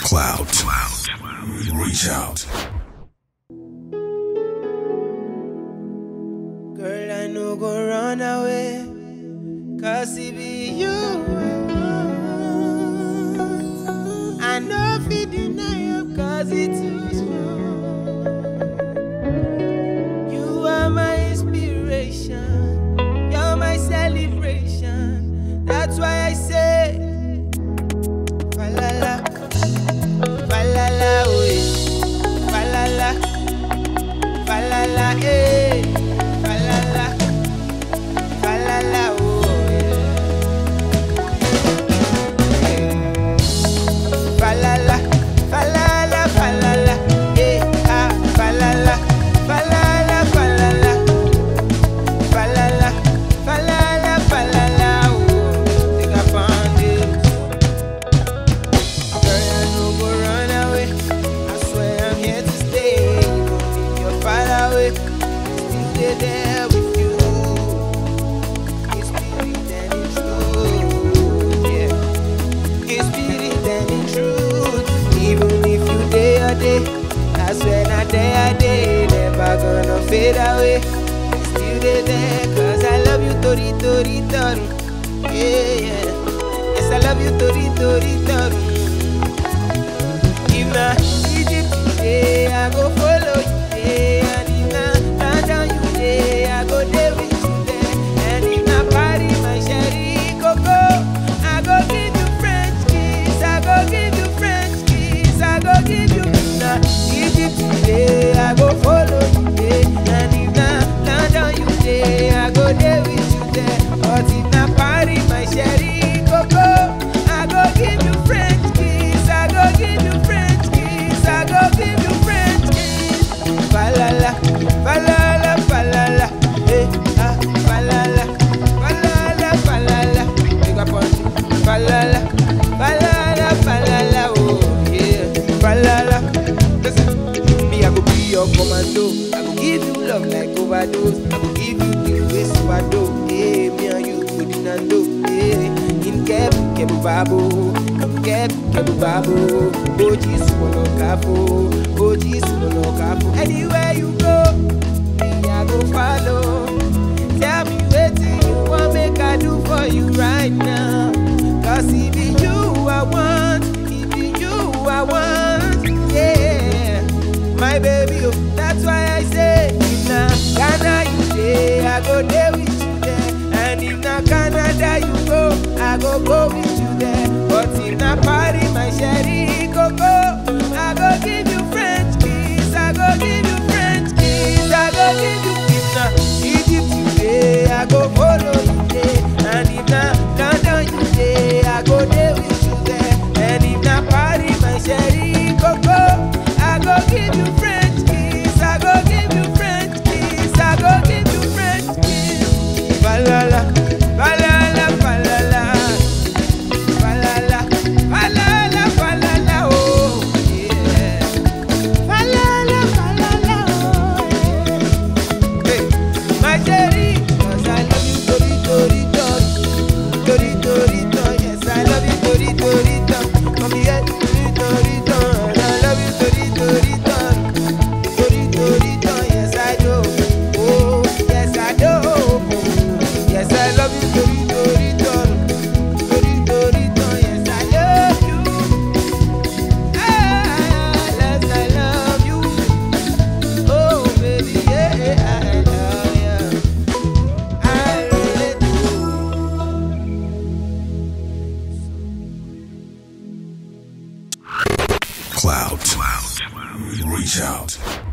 Clout. Reach out. Girl, I no go run away, 'cause it be you I know if you deny you, 'cause it's too strong. You are my inspiration, you're my celebration. That's why I say falala, falala, oh, falala, falala, eh. Falala, falala, oh yeah. Falala, falala, falala, yeah. Ah, falala, falala, falala, falala, falala, falala, oh. Think I found it. Girl, I no go run away. I swear I'm here to stay. Even if you're far away, still there with you. His spirit and in truth, yeah. His spirit and in truth. Even if you day or day, I swear not day or day, never gonna fade away. Still there, 'cause I love you, tori tori toru. Yeah, yeah. Yes, I love you, tori tori toru. If na Egypt today, I go follow you there. And if na London you there, I go there with you there. And if na Paris, my sherry coco, I go give you French kiss. I go give you French kiss. I go give you na Egypt today, I go follow you there. And if na London you there, I go there with you there. But if na Paris, my sherry coco, I go give you French kiss. I go give you French kiss. I go give you French kiss. Falala, falala, falala, eh, ah, falala, falala, falala, take up on falala, falala, falala, oh yeah, falala. Listen, me I go be your commando. I go give you love like overdose. I go give you the ways overdose. Yeah, me and you good in and do. Yeah, in kebu babo, come kebu babo. Oji sumo kapo, oji sumo kapo. Anywhere you go, me I go follow. Tell me wetin you want make I do for you right now. 'Cause it be you I want, it be you I want. Yeah, my baby, oh, that's why I say if na Ghana you dey, I go there with you there. And if na Canada you go, I go with you there. But if na Paris, my sherry coco, I go give you French kiss. I go give you French kiss. I go give you if na Egypt you dey, I go follow you there. And if na London you dey, I go there with you there. And if na Paris, my sherry coco, I go give you French kiss. I go give you French kiss. I go give you French kiss. Falala, falala, falala, falala, falala, falala, oh yeah. Falala, falala, oh yeah. Hey, my cherry, 'cause I love you, tori tori tori, tori tori tori. Yes, I love you, tori tori tori. Come here, tori tori tori. I love you, tori tori tori, tori tori tori. Yes, I do. Oh, yes, I do. Yes, I love you, tori tori tori, tori tori tori. Yes, I love you. Ah, yes, I love you. Oh, baby, yeah, I love you. I really do. Clout. Reach out.